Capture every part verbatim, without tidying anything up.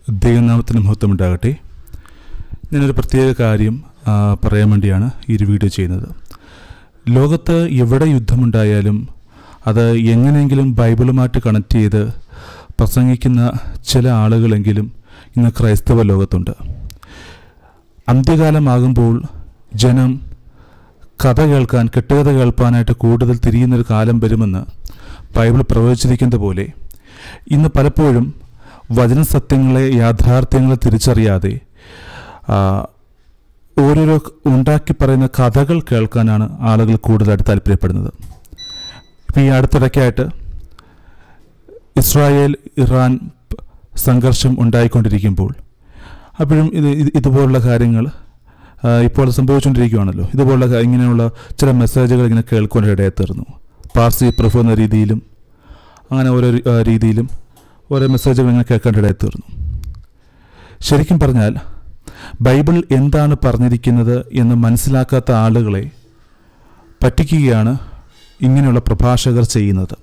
ദൈവനാമത്തിന് മഹത്വമുണ്ടാകട്ടെ. ഞാനൊരു പ്രത്യേക കാര്യം പറയാൻ വേണ്ടിയാണ് ഈ ഒരു വീഡിയോ ചെയ്യുന്നത്. ലോകത്ത് എവിടെ യുദ്ധമുണ്ടായാലും അത് എങ്ങനെയെങ്കിലും ബൈബിളുമായിട്ട് കണക്ട് ചെയ്ത് പ്രസംഗിക്കുന്ന ചില ആളുകളെങ്കിലും ഇന്ന് ക്രൈസ്തവ ലോകത്തുണ്ട്. അന്ത്യകാലമാകുമ്പോൾ ജനം കഥ കേൾക്കാൻ, കെട്ടുകഥ കേൾക്കാനായിട്ട് കൂടുതൽ തിരിയുന്നൊരു കാലം വരുമെന്ന് ബൈബിൾ പ്രവചിച്ചിരിക്കുന്നത് പോലെ ഇന്ന് പലപ്പോഴും വചന സത്യങ്ങളെ, യാഥാർത്ഥ്യങ്ങളെ തിരിച്ചറിയാതെ ഓരോരോ ഉണ്ടാക്കി പറയുന്ന കഥകൾ കേൾക്കാനാണ് ആളുകൾ കൂടുതലായിട്ട് താല്പര്യപ്പെടുന്നത്. ഇപ്പം ഈ അടുത്തിടയ്ക്കായിട്ട് ഇസ്രായേൽ ഇറാൻ സംഘർഷം ഉണ്ടായിക്കൊണ്ടിരിക്കുമ്പോൾ അപ്പോഴും ഇത് ഇതുപോലുള്ള കാര്യങ്ങൾ ഇപ്പോൾ സംഭവിച്ചുകൊണ്ടിരിക്കുകയാണല്ലോ. ഇതുപോലുള്ള ഇങ്ങനെയുള്ള ചില മെസ്സേജുകൾ ഇങ്ങനെ കേൾക്കാനിടയായി തീർന്നു. പാർസി പ്രഭു എന്ന രീതിയിലും അങ്ങനെ ഓരോ രീതിയിലും ഓരോ മെസ്സേജുകൾ ഇങ്ങനെ കേൾക്കേണ്ടതായി തീർന്നു. ശരിക്കും പറഞ്ഞാൽ ബൈബിൾ എന്താണ് പറഞ്ഞിരിക്കുന്നത് എന്ന് മനസ്സിലാക്കാത്ത ആളുകളെ പറ്റിക്കുകയാണ് ഇങ്ങനെയുള്ള പ്രഭാഷകർ ചെയ്യുന്നത്.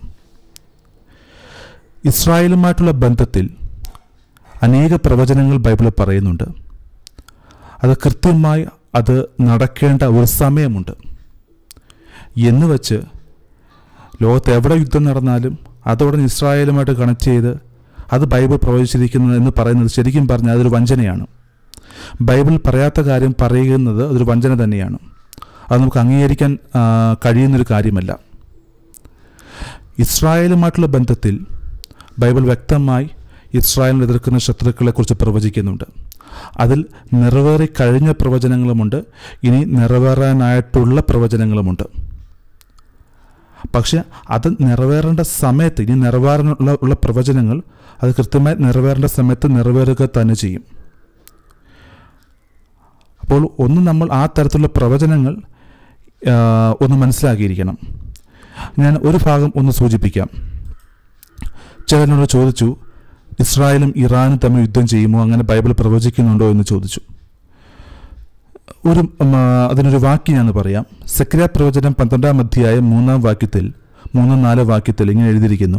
ഇസ്രായേലുമായിട്ടുള്ള ബന്ധത്തിൽ അനേക പ്രവചനങ്ങൾ ബൈബിളിൽ പറയുന്നുണ്ട്. അത് കൃത്യമായി അത് നടക്കേണ്ട ഒരു സമയമുണ്ട് എന്ന് വച്ച് ലോകത്ത് എവിടെ യുദ്ധം നടന്നാലും അതോടെ ഇസ്രായേലുമായിട്ട് കണക്ട് ചെയ്ത് അത് ബൈബിൾ പ്രവചിച്ചിരിക്കുന്നത് എന്ന് പറയുന്നത് ശരിക്കും പറഞ്ഞാൽ അതൊരു വഞ്ചനയാണ്. ബൈബിൾ പറയാത്ത കാര്യം പറയുന്നത് അതൊരു വഞ്ചന തന്നെയാണ്. അത് നമുക്ക് അംഗീകരിക്കാൻ കഴിയുന്നൊരു കാര്യമല്ല. ഇസ്രായേലുമായിട്ടുള്ള ബന്ധത്തിൽ ബൈബിൾ വ്യക്തമായി ഇസ്രായേലിനെ എതിർക്കുന്ന ശത്രുക്കളെക്കുറിച്ച് പ്രവചിക്കുന്നുണ്ട്. അതിൽ നിറവേറി കഴിഞ്ഞ പ്രവചനങ്ങളുമുണ്ട്, ഇനി നിറവേറാനായിട്ടുള്ള പ്രവചനങ്ങളുമുണ്ട്. പക്ഷെ അത് നിറവേറേണ്ട സമയത്ത്, ഇനി നിറവേറാനുള്ള ഉള്ള പ്രവചനങ്ങൾ അത് കൃത്യമായി നിറവേറേണ്ട സമയത്ത് നിറവേറുക തന്നെ ചെയ്യും. അപ്പോൾ ഒന്ന് നമ്മൾ ആ തരത്തിലുള്ള പ്രവചനങ്ങൾ ഒന്ന് മനസ്സിലാക്കിയിരിക്കണം. ഞാൻ ഒരു ഭാഗം ഒന്ന് സൂചിപ്പിക്കാം. ചിലരോട് ചോദിച്ചു, ഇസ്രായേലും ഇറാനും തമ്മിൽ യുദ്ധം ചെയ്യുമോ, അങ്ങനെ ബൈബിൾ പ്രവചിക്കുന്നുണ്ടോ എന്ന് ചോദിച്ചു. ഒരു അതിനൊരു വാക്യം ഞാൻ പറയാം. സെക്രിയ പ്രവചനം പന്ത്രണ്ടാം അധ്യായം മൂന്നാം വാക്യത്തിൽ മൂന്നാം നാല് വാക്യത്തിൽ ഇങ്ങനെ എഴുതിയിരിക്കുന്നു: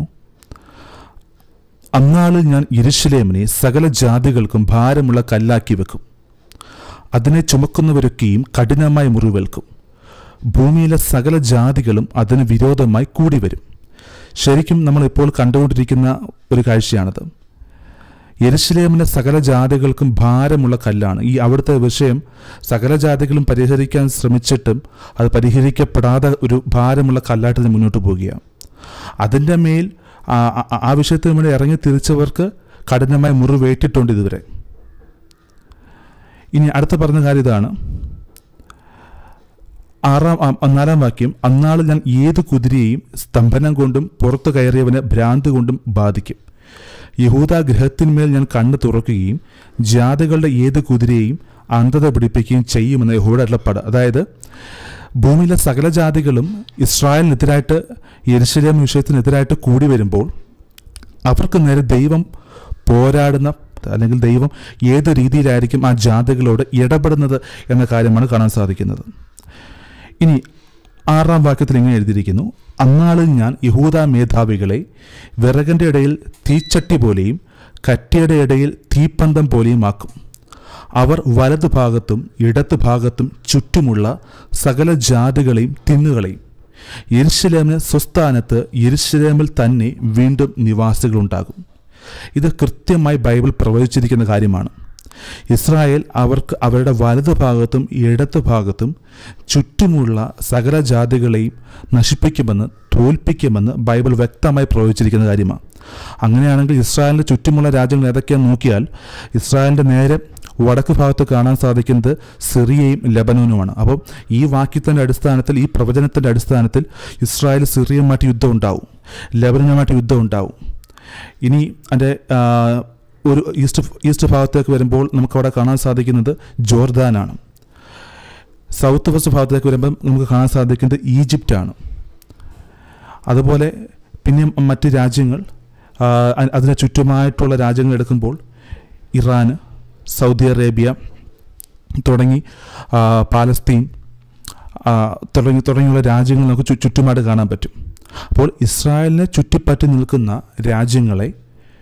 അന്നാളിൽ ഞാൻ യെരൂശലേമിനെ സകല ജാതികൾക്കും ഭാരമുള്ള കല്ലാക്കി വെക്കും, അതിനെ ചുമക്കുന്നവരൊക്കെയും കഠിനമായി മുറിവേൽക്കും, ഭൂമിയിലെ സകല ജാതികളും അതിന് വിരോധമായി കൂടി വരും. ശരിക്കും നമ്മളിപ്പോൾ കണ്ടുകൊണ്ടിരിക്കുന്ന ഒരു കാഴ്ചയാണത്. യെരൂശലേമിന് സകല ജാതികൾക്കും ഭാരമുള്ള കല്ലാണ്. ഈ അവിടുത്തെ വിഷയം സകല ജാതികളും പരിഹരിക്കാൻ ശ്രമിച്ചിട്ടും അത് പരിഹരിക്കപ്പെടാതെ ഒരു ഭാരമുള്ള കല്ലായിട്ട് മുന്നോട്ട് പോവുകയാണ്. അതിൻ്റെ മേൽ ആ വിഷയത്തിന് വേണ്ടി ഇറങ്ങി തിരിച്ചവർക്ക് കഠിനമായി മുറിവേറ്റിട്ടുണ്ട് ഇതുവരെ. ഇനി അടുത്ത പറഞ്ഞ കാര്യം ഇതാണ്. ആറാം നാലാം വാക്യം: അന്നാളിൽ ഞാൻ ഏത് കുതിരയെയും സ്തംഭനം കൊണ്ടും പുറത്തു കയറിയവനെ ഭ്രാന്ത് കൊണ്ടും ബാധിക്കും. യഹൂദ ഗൃഹത്തിന്മേൽ ഞാൻ കണ്ണ് തുറക്കുകയും ജാതികളുടെ ഏത് കുതിരയെയും അന്ധത പിടിപ്പിക്കുകയും ചെയ്യുമെന്ന് യഹോവയുടെ അരുളപ്പാട്. അതായത് ഭൂമിയിലെ സകല ജാതികളും ഇസ്രായേലിനെതിരായിട്ട്, യെരൂശലേം വിഷയത്തിനെതിരായിട്ട് കൂടി വരുമ്പോൾ അവർക്ക് നേരെ ദൈവം പോരാടുന്ന, അല്ലെങ്കിൽ ദൈവം ഏത് രീതിയിലായിരിക്കും ആ ജാതികളോട് ഇടപെടുന്നത് എന്ന കാര്യമാണ് കാണാൻ സാധിക്കുന്നത്. ഇനി ആറാം വാക്യത്തിൽ ഇങ്ങനെ എഴുതിയിരിക്കുന്നു: അന്നാളിൽ ഞാൻ യഹൂദ മേധാവികളെ വിറകിൻ്റെ ഇടയിൽ തീച്ചട്ടി പോലെയും കറ്റയുടെ ഇടയിൽ തീപ്പന്തം പോലെയും ആക്കും. അവർ വലതു ഭാഗത്തും ഇടതു ഭാഗത്തും ചുറ്റുമുള്ള സകല ജാതികളെയും തിന്നുകളയും. യെരൂശലേമിന് സ്വസ്ഥാനത്ത് യെരൂശലേമിൽ തന്നെ വീണ്ടും നിവാസികളുണ്ടാകും. ഇത് കൃത്യമായി ബൈബിൾ പ്രവചിച്ചിരിക്കുന്ന കാര്യമാണ്. ഇസ്രായേൽ അവർക്ക് അവരുടെ വലതു ഭാഗത്തും ഇടതു ഭാഗത്തും ചുറ്റുമുള്ള സകല ജാതികളെയും നശിപ്പിക്കുമെന്ന്, തോൽപ്പിക്കുമെന്ന് ബൈബിൾ വ്യക്തമായി പ്രവചിച്ചിരിക്കുന്ന കാര്യമാണ്. അങ്ങനെയാണെങ്കിൽ ഇസ്രായേലിൻ്റെ ചുറ്റുമുള്ള രാജ്യങ്ങൾ ഏതൊക്കെയാണെന്ന് നോക്കിയാൽ ഇസ്രായേലിൻ്റെ നേരെ വടക്ക് ഭാഗത്ത് കാണാൻ സാധിക്കുന്നത് സിറിയയും ലെബനോനുമാണ്. അപ്പോൾ ഈ വാക്യത്തിൻ്റെ അടിസ്ഥാനത്തിൽ, ഈ പ്രവചനത്തിൻ്റെ അടിസ്ഥാനത്തിൽ ഇസ്രായേൽ സിറിയയുമായിട്ട് യുദ്ധം ഉണ്ടാവും, ലെബനനുമായിട്ട് യുദ്ധം ഉണ്ടാവും. ഇനി അതിൻ്റെ ഒരു ഈസ്റ്റ് ഈസ്റ്റ് ഭാഗത്തേക്ക് വരുമ്പോൾ നമുക്കവിടെ കാണാൻ സാധിക്കുന്നത് ജോർദാനാണ്. സൗത്ത് വെസ്റ്റ് ഭാഗത്തേക്ക് വരുമ്പോൾ നമുക്ക് കാണാൻ സാധിക്കുന്നത് ഈജിപ്റ്റാണ്. അതുപോലെ പിന്നെ മറ്റ് രാജ്യങ്ങൾ, അതിന് ചുറ്റുമായിട്ടുള്ള രാജ്യങ്ങൾ എടുക്കുമ്പോൾ ഇറാൻ, സൗദി അറേബ്യ തുടങ്ങി പാലസ്തീൻ തുടങ്ങി തുടങ്ങിയുള്ള രാജ്യങ്ങൾ നമുക്ക് ചുറ്റുമായിട്ട് കാണാൻ പറ്റും. അപ്പോൾ ഇസ്രായേലിനെ ചുറ്റിപ്പറ്റി നിൽക്കുന്ന രാജ്യങ്ങളെ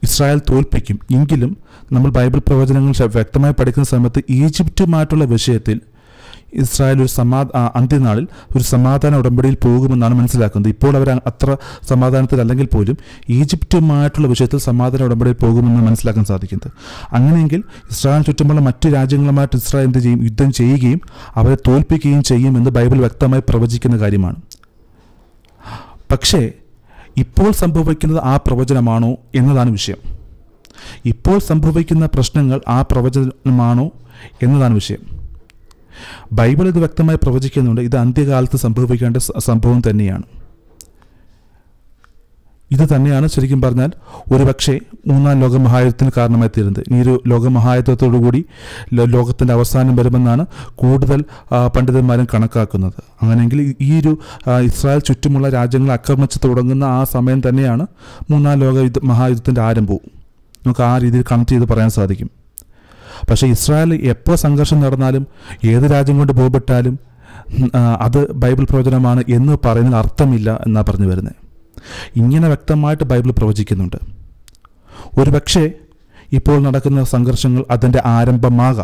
ഇസ്രായേൽ തോൽപ്പിക്കും. എങ്കിലും നമ്മൾ ബൈബിൾ പ്രവചനങ്ങൾ വ്യക്തമായി പഠിക്കുന്ന സമയത്ത് ഈജിപ്റ്റുമായിട്ടുള്ള വിഷയത്തിൽ ഇസ്രായേൽ ഒരു സമാ അന്ത്യനാളിൽ ഒരു സമാധാന ഉടമ്പടിയിൽ പോകുമെന്നാണ് മനസ്സിലാക്കുന്നത്. ഇപ്പോൾ അവർ അത്ര സമാധാനത്തിലല്ലെങ്കിൽ പോലും ഈജിപ്റ്റുമായിട്ടുള്ള വിഷയത്തിൽ സമാധാന ഉടമ്പടിയിൽ പോകുമെന്ന് മനസ്സിലാക്കാൻ സാധിക്കുന്നത്. അങ്ങനെയെങ്കിൽ ഇസ്രായേൽ ചുറ്റുമുള്ള മറ്റു രാജ്യങ്ങളുമായിട്ട് ഇസ്രായേൽ എന്ത് ചെയ്യും? യുദ്ധം ചെയ്യുകയും അവരെ തോൽപ്പിക്കുകയും ചെയ്യുമെന്ന് ബൈബിൾ വ്യക്തമായി പ്രവചിക്കുന്ന കാര്യമാണ്. പക്ഷേ ഇപ്പോൾ സംഭവിക്കുന്നത് ആ പ്രവചനമാണോ എന്നതാണ് വിഷയം. ഇപ്പോൾ സംഭവിക്കുന്ന പ്രശ്നങ്ങൾ ആ പ്രവചനമാണോ എന്നതാണ് വിഷയം. ബൈബിൾ ഇത് വ്യക്തമായി പ്രവചിക്കുന്നുണ്ട്. ഇത് അന്ത്യകാലത്ത് സംഭവിക്കേണ്ട സംഭവം തന്നെയാണ്. ഇത് തന്നെയാണ് ശരിക്കും പറഞ്ഞാൽ ഒരുപക്ഷെ മൂന്നാം ലോകമഹായുദ്ധത്തിന് കാരണമായി തീരുന്നത്. ഈ ഒരു ലോകമഹായുദ്ധത്തോടുകൂടി ലോകത്തിൻ്റെ അവസാനം വരുമെന്നാണ് കൂടുതൽ പണ്ഡിതന്മാരും കണക്കാക്കുന്നത്. അങ്ങനെയെങ്കിൽ ഈ ഒരു ഇസ്രായേൽ ചുറ്റുമുള്ള രാജ്യങ്ങൾ ആക്രമിച്ച് തുടങ്ങുന്ന ആ സമയം തന്നെയാണ് മൂന്നാം ലോക യുദ്ധ മഹായുദ്ധത്തിൻ്റെ ആരംഭവും. നമുക്ക് ആ രീതിയിൽ കണക്ട് ചെയ്ത് പറയാൻ സാധിക്കും. പക്ഷേ ഇസ്രായേൽ എപ്പോൾ സംഘർഷം നടന്നാലും ഏത് രാജ്യം കൊണ്ട് ബോംബിട്ടാലും അത് ബൈബിൾ പ്രവചനമാണ് എന്ന് പറയുന്നതിന് അർത്ഥമില്ല എന്നാണ് പറഞ്ഞു വരുന്നത്. ഇങ്ങനെ വ്യക്തമായിട്ട് ബൈബിൾ പ്രവചിക്കുന്നുണ്ട്. ഒരു പക്ഷേ ഇപ്പോൾ നടക്കുന്ന സംഘർഷങ്ങൾ അതിൻ്റെ ആരംഭമാകാം.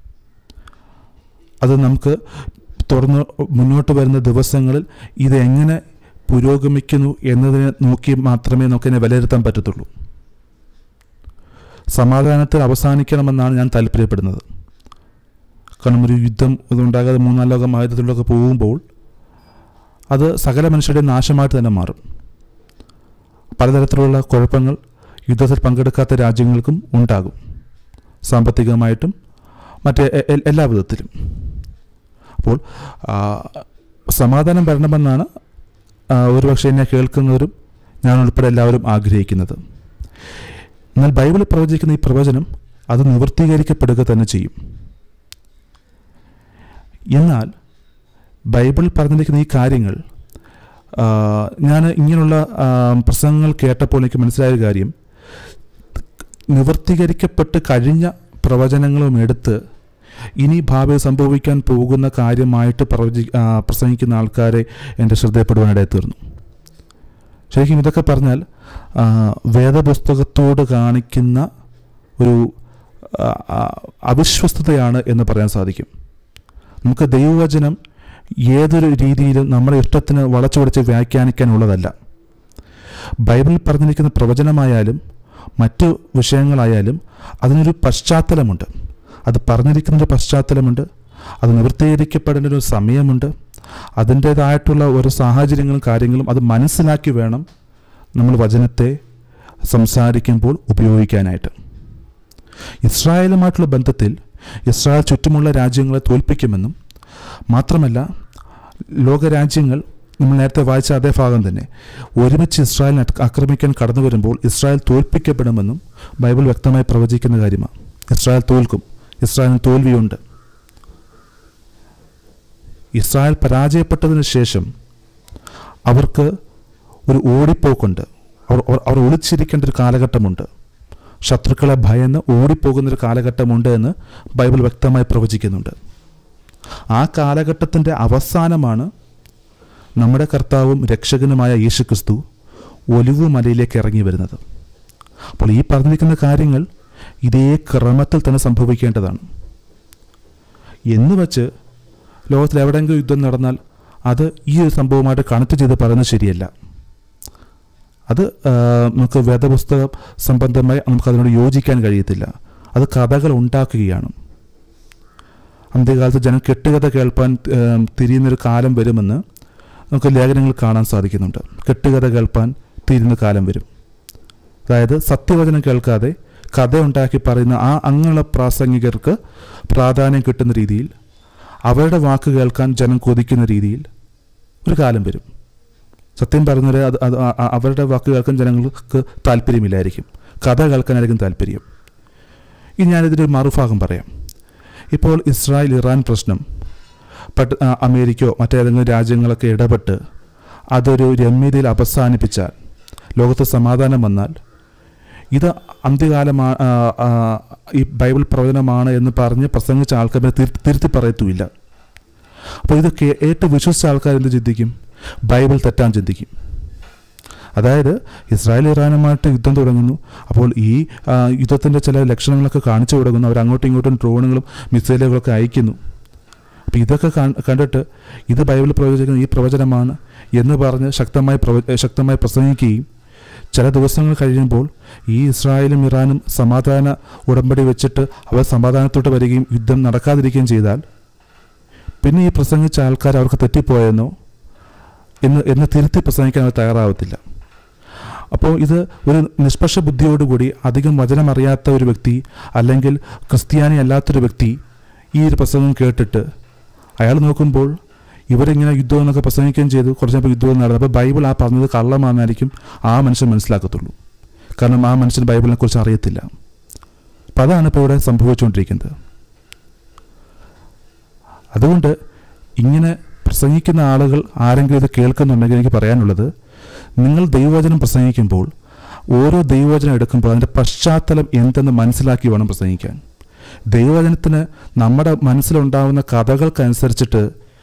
അത് നമുക്ക് തുറന്ന് മുന്നോട്ട് വരുന്ന ദിവസങ്ങളിൽ ഇതെങ്ങനെ പുരോഗമിക്കുന്നു എന്നതിനെ നോക്കി മാത്രമേ നമുക്കതിനെ വിലയിരുത്താൻ പറ്റത്തുള്ളൂ. സമാധാനത്തിൽ അവസാനിക്കണമെന്നാണ് ഞാൻ താല്പര്യപ്പെടുന്നത്. കാരണം ഒരു യുദ്ധം ഇതുണ്ടാകാതെ മൂന്നാം ലോക മഹായുദ്ധത്തിലൊക്കെ പോകുമ്പോൾ അത് സകല മനുഷ്യരുടെ നാശമായിട്ട് തന്നെ മാറും. പലതരത്തിലുള്ള കുഴപ്പങ്ങൾ യുദ്ധത്തിൽ പങ്കെടുക്കാത്ത രാജ്യങ്ങൾക്കും ഉണ്ടാകും, സാമ്പത്തികമായിട്ടും മറ്റേ എല്ലാ വിധത്തിലും. അപ്പോൾ സമാധാനം വരണമെന്നാണ് ഒരുപക്ഷെ എന്നെ കേൾക്കുന്നവരും ഞാൻ ഉൾപ്പെടെ എല്ലാവരും ആഗ്രഹിക്കുന്നത്. എന്നാൽ ബൈബിളിൽ പ്രവചിക്കുന്ന ഈ പ്രവചനം അത് നിവൃത്തീകരിക്കപ്പെടുക തന്നെ ചെയ്യും. എന്നാൽ ബൈബിളിൽ പറഞ്ഞിരിക്കുന്ന ഈ കാര്യങ്ങൾ ഞാൻ ഇങ്ങനെയുള്ള പ്രസംഗങ്ങൾ കേട്ടപ്പോൾ എനിക്ക് മനസ്സിലായ കാര്യം, നിവൃത്തീകരിക്കപ്പെട്ട് കഴിഞ്ഞ പ്രവചനങ്ങളും എടുത്ത് ഇനി ഭാവിയിൽ സംഭവിക്കാൻ പോകുന്ന കാര്യമായിട്ട് പ്രവചി പ്രസംഗിക്കുന്ന ആൾക്കാരെ എൻ്റെ ശ്രദ്ധയപ്പെടുവാനിടയിൽ തീർന്നു. ശരിക്കും ഇതൊക്കെ പറഞ്ഞാൽ വേദപുസ്തകത്തോട് കാണിക്കുന്ന ഒരു അവിശ്വസ്തതയാണ് എന്ന് പറയാൻ സാധിക്കും. നമുക്ക് ദൈവവചനം ഏതൊരു രീതിയിലും നമ്മുടെ ഇഷ്ടത്തിന് വളച്ചു പിടിച്ച് വ്യാഖ്യാനിക്കാനുള്ളതല്ല. ബൈബിളിൽ പറഞ്ഞിരിക്കുന്ന പ്രവചനമായാലും മറ്റു വിഷയങ്ങളായാലും അതിനൊരു പശ്ചാത്തലമുണ്ട്. അത് പറഞ്ഞിരിക്കുന്നൊരു പശ്ചാത്തലമുണ്ട്. അത് നിവൃത്തീകരിക്കപ്പെടേണ്ട ഒരു സമയമുണ്ട്. അതിൻ്റേതായിട്ടുള്ള ഓരോ സാഹചര്യങ്ങളും കാര്യങ്ങളും അത് മനസ്സിലാക്കി വേണം നമ്മൾ വചനത്തെ സംസാരിക്കുമ്പോൾ ഉപയോഗിക്കാനായിട്ട്. ഇസ്രായേലുമായിട്ടുള്ള ബന്ധത്തിൽ ഇസ്രായേൽ ചുറ്റുമുള്ള രാജ്യങ്ങളെ തോൽപ്പിക്കുമെന്നും മാത്രമല്ല ലോകരാജ്യങ്ങൾ നമ്മൾ നേരത്തെ വായിച്ച അതേ ഭാഗം തന്നെ ഒരുമിച്ച് ഇസ്രായേലിനെ ആക്രമിക്കാൻ കടന്നു വരുമ്പോൾ ഇസ്രായേൽ തോൽപ്പിക്കപ്പെടുമെന്നും ബൈബിൾ വ്യക്തമായി പ്രവചിക്കുന്ന കാര്യമാണ്. ഇസ്രായേൽ തോൽക്കും, ഇസ്രായേലിന് തോൽവിയുണ്ട്. ഇസ്രായേൽ പരാജയപ്പെട്ടതിന് ശേഷം അവർക്ക് ഒരു ഓടിപ്പോക്കുണ്ട്. അവർ അവർ ഒളിച്ചിരിക്കേണ്ട ഒരു കാലഘട്ടമുണ്ട്. ശത്രുക്കളെ ഭയന്ന് ഓടിപ്പോകുന്നൊരു കാലഘട്ടമുണ്ട് എന്ന് ബൈബിൾ വ്യക്തമായി പ്രവചിക്കുന്നുണ്ട്. ആ കാലഘട്ടത്തിൻ്റെ അവസാനമാണ് നമ്മുടെ കർത്താവും രക്ഷകനുമായ യേശുക്രിസ്തു ഒലിവ് മലയിലേക്ക് ഇറങ്ങി വരുന്നത്. അപ്പോൾ ഈ പറഞ്ഞിരിക്കുന്ന കാര്യങ്ങൾ ഇതേ ക്രമത്തിൽ തന്നെ സംഭവിക്കേണ്ടതാണ്. എന്ന് വച്ച് ലോകത്തിൽ എവിടെയെങ്കിലും യുദ്ധം നടന്നാൽ അത് ഈ ഒരു സംഭവമായിട്ട് കണക്ട് ചെയ്ത് പറയുന്നത് ശരിയല്ല. അത് നമുക്ക് വേദപുസ്തക സംബന്ധമായി നമുക്കതിനോട് യോജിക്കാൻ കഴിയത്തില്ല. അത് കഥകൾ ഉണ്ടാക്കുകയാണ്. അന്ത്യകാലത്ത് ജനം കെട്ടുകഥ കേൾപ്പാൻ തിരിയുന്നൊരു കാലം വരുമെന്ന് നമുക്ക് ലേഖനങ്ങൾ കാണാൻ സാധിക്കുന്നുണ്ട്. കെട്ടുകഥ കേൾപ്പാൻ തിരിയുന്ന കാലം വരും. അതായത് സത്യവചനം കേൾക്കാതെ കഥ ഉണ്ടാക്കി പറയുന്ന ആ അങ്ങനെയുള്ള പ്രാസംഗികർക്ക് പ്രാധാന്യം കിട്ടുന്ന രീതിയിൽ അവരുടെ വാക്ക് കേൾക്കാൻ ജനം കൊതിക്കുന്ന രീതിയിൽ ഒരു കാലം വരും. സത്യം പറഞ്ഞാൽ അത് അത് അവരുടെ വാക്ക് കേൾക്കാൻ ജനങ്ങൾക്ക് താല്പര്യമില്ലായിരിക്കും, കഥ കേൾക്കാനായിരിക്കും താല്പര്യം. ഇനി ഞാനിതിൻ്റെ മറുഭാഗം പറയാം. ഇപ്പോൾ ഇസ്രായേൽ ഇറാൻ പ്രശ്നം പട്ട് അമേരിക്കയോ മറ്റേതെങ്കിലും രാജ്യങ്ങളൊക്കെ ഇടപെട്ട് അതൊരു രമ്യതയിൽ അവസാനിപ്പിച്ചാൽ, ലോകത്ത് സമാധാനം വന്നാൽ, ഇത് അന്ത്യകാലമാണ്, ഈ ബൈബിൾ പ്രവചനമാണ് എന്ന് പറഞ്ഞ് പ്രസംഗിച്ച ആൾക്കാരെ തിരുത്തി തിരുത്തി പറയത്തുമില്ല. അപ്പോൾ ഇത് കേട്ട് വിശ്വസിച്ച ആൾക്കാർ എന്ത് ചിന്തിക്കും? ബൈബിൾ തെറ്റാൻ ചിന്തിക്കും. അതായത് ഇസ്രായേൽ ഇറാനുമായിട്ട് യുദ്ധം തുടങ്ങുന്നു. അപ്പോൾ ഈ യുദ്ധത്തിൻ്റെ ചില ലക്ഷണങ്ങളൊക്കെ കാണിച്ചു തുടങ്ങുന്നു. അവർ അങ്ങോട്ടും ഇങ്ങോട്ടും ഡ്രോണുകളും മിസൈലുകളൊക്കെ അയക്കുന്നു. അപ്പോൾ ഇതൊക്കെ കണ്ടിട്ട് ഇത് ബൈബിൾ പ്രവചിക്കുന്ന ഈ പ്രവചനമാണ് എന്ന് പറഞ്ഞ് ശക്തമായി പ്രവ ശക്തമായി പ്രസംഗിക്കുകയും ചില ദിവസങ്ങൾ കഴിയുമ്പോൾ ഈ ഇസ്രായേലും ഇറാനും സമാധാന ഉടമ്പടി വെച്ചിട്ട് അവർ സമാധാനത്തോട്ട് വരികയും യുദ്ധം നടക്കാതിരിക്കുകയും ചെയ്താൽ പിന്നെ ഈ പ്രസംഗിച്ച ആൾക്കാർ അവർക്ക് തെറ്റിപ്പോയെന്നോ എന്ന് എന്ന് തിരുത്തി പ്രസംഗിക്കാൻ അവർ തയ്യാറാവത്തില്ല. അപ്പോൾ ഇത് ഒരു നിഷ്പക്ഷ ബുദ്ധിയോടുകൂടി അധികം വചനം അറിയാത്ത ഒരു വ്യക്തി അല്ലെങ്കിൽ ക്രിസ്ത്യാനി അല്ലാത്തൊരു വ്യക്തി ഈ ഒരു പ്രസംഗം കേട്ടിട്ട് അയാൾ നോക്കുമ്പോൾ ഇവരിങ്ങനെ യുദ്ധം എന്നൊക്കെ പ്രസംഗിക്കുകയും ചെയ്തു. കുറച്ചപ്പോൾ യുദ്ധം നടന്നു. അപ്പോൾ ബൈബിൾ ആ പറഞ്ഞത് കള്ളമാണെന്നായിരിക്കും ആ മനുഷ്യൻ മനസ്സിലാക്കത്തുള്ളൂ. കാരണം ആ മനുഷ്യൻ ബൈബിളിനെ കുറിച്ച് അറിയത്തില്ല. അപ്പം അതാണ് ഇപ്പോൾ ഇവിടെ സംഭവിച്ചുകൊണ്ടിരിക്കുന്നത്. അതുകൊണ്ട് ഇങ്ങനെ പ്രസംഗിക്കുന്ന ആളുകൾ ആരെങ്കിലും ഇത് കേൾക്കുന്നുണ്ടെങ്കിൽ എനിക്ക് പറയാനുള്ളത്, നിങ്ങൾ ദൈവവചനം പ്രസംഗിക്കുമ്പോൾ ഓരോ ദൈവവചനം എടുക്കുമ്പോൾ അതിൻ്റെ പശ്ചാത്തലം എന്തെന്ന് മനസ്സിലാക്കി വേണം പ്രസംഗിക്കാൻ. ദൈവവചനത്തിന് നമ്മുടെ മനസ്സിലുണ്ടാകുന്ന കഥകൾക്കനുസരിച്ചിട്ട്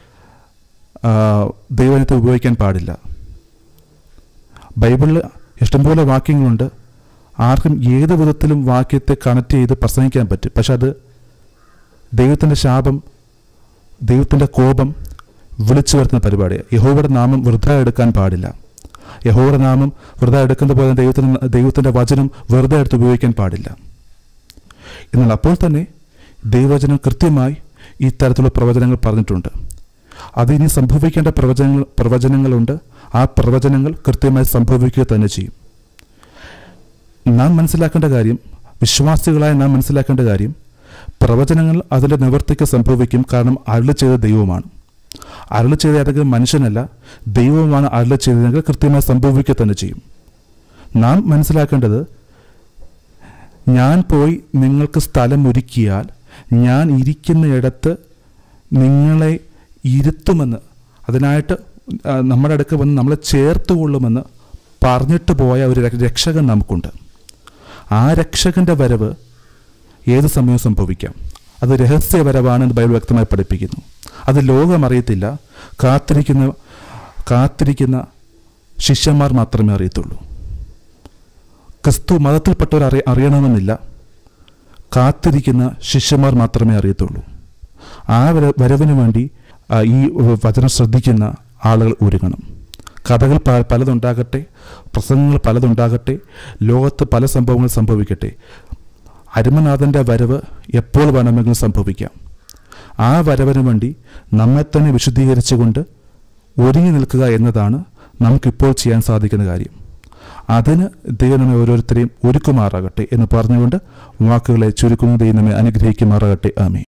ദൈവവചനത്തെ ഉപയോഗിക്കാൻ പാടില്ല. ബൈബിളിൽ ഇഷ്ടംപോലെ വാക്യങ്ങളുണ്ട്. ആർക്കും ഏത് വിധത്തിലും വാക്യത്തെ കണക്ട് ചെയ്ത് പ്രസംഗിക്കാൻ പറ്റും. പക്ഷെ അത് ദൈവത്തിൻ്റെ ശാപം, ദൈവത്തിൻ്റെ കോപം വിളിച്ചു വരുത്തുന്ന പരിപാടിയാണ്. യഹോവയുടെ നാമം വൃഥ എടുക്കാൻ പാടില്ല. യഹോവയുടെ നാമം വൃഥ എടുക്കുന്ന പോലെ ദൈവത്തിന് ദൈവത്തിൻ്റെ വചനം വെറുതെ എടുത്ത് ഉപയോഗിക്കാൻ പാടില്ല. എന്നാൽ അപ്പോൾ തന്നെ ദൈവവചനം കൃത്യമായി ഈ തരത്തിലുള്ള പ്രവചനങ്ങൾ പറഞ്ഞിട്ടുണ്ട്. അതിനി സംഭവിക്കേണ്ട പ്രവചനങ്ങൾ പ്രവചനങ്ങളുണ്ട്. ആ പ്രവചനങ്ങൾ കൃത്യമായി സംഭവിക്കുക തന്നെ ചെയ്യും. നാം മനസ്സിലാക്കേണ്ട കാര്യം, വിശ്വാസികളായ നാം മനസ്സിലാക്കേണ്ട കാര്യം, പ്രവചനങ്ങൾ അതിൻ്റെ നിവർത്തിക്ക് സംഭവിക്കും. കാരണം അരുളി ചെയ്ത ദൈവമാണ്. അരുളി ചെയ്ത ഏതെങ്കിലും മനുഷ്യനല്ല, ദൈവമാണ് അരുളി ചെയ്തതെങ്കിൽ കൃത്യമായി സംഭവിക്കുക തന്നെ ചെയ്യും. നാം മനസ്സിലാക്കേണ്ടത്, ഞാൻ പോയി നിങ്ങൾക്ക് സ്ഥലം ഒരുക്കിയാൽ ഞാൻ ഇരിക്കുന്ന ഇടത്ത് നിങ്ങളെ ഇരുത്തുമെന്ന്, അതിനായിട്ട് നമ്മുടെ അടുക്ക് വന്ന് നമ്മളെ ചേർത്ത് കൊള്ളുമെന്ന് പറഞ്ഞിട്ട് പോയ ഒരു രക്ഷകൻ നമുക്കുണ്ട്. ആ രക്ഷകൻ്റെ വരവ് ഏത് സമയവും സംഭവിക്കാം. അത് രഹസ്യ വരവാണെന്ന് ബൈബിൾ വ്യക്തമായി പഠിപ്പിക്കുന്നു. അത് ലോകം അറിയത്തില്ല. കാത്തിരിക്കുന്ന കാത്തിരിക്കുന്ന ശിഷ്യന്മാർ മാത്രമേ അറിയത്തുള്ളൂ. ക്രിസ്തു മതത്തിൽപ്പെട്ടവർ അറിയ അറിയണമെന്നില്ല. കാത്തിരിക്കുന്ന ശിഷ്യന്മാർ മാത്രമേ അറിയത്തുള്ളൂ. ആ വര വരവിന് വേണ്ടി ഈ വചനം ശ്രദ്ധിക്കുന്ന ആളുകൾ ഒരുങ്ങണം. കഥകൾ പ പലതുണ്ടാകട്ടെ, പ്രസംഗങ്ങൾ പലതുണ്ടാകട്ടെ, ലോകത്ത് പല സംഭവങ്ങൾ സംഭവിക്കട്ടെ, അരുമനാഥൻ്റെ വരവ് എപ്പോൾ വേണമെങ്കിലും സംഭവിക്കാം. ആ വരവിന് വേണ്ടി നമ്മെ തന്നെ വിശുദ്ധീകരിച്ചുകൊണ്ട് ഒരുങ്ങി നിൽക്കുക എന്നതാണ് നമുക്കിപ്പോൾ ചെയ്യാൻ സാധിക്കുന്ന കാര്യം. അതിന് ദൈവം നമ്മെ ഓരോരുത്തരെയും ഒരുക്കുമാറാകട്ടെ എന്ന് പറഞ്ഞുകൊണ്ട് വാക്കുകളെ ചുരുക്കുന്നു. ദൈവം നമ്മെ അനുഗ്രഹിക്കുമാറാകട്ടെ. ആമേൻ.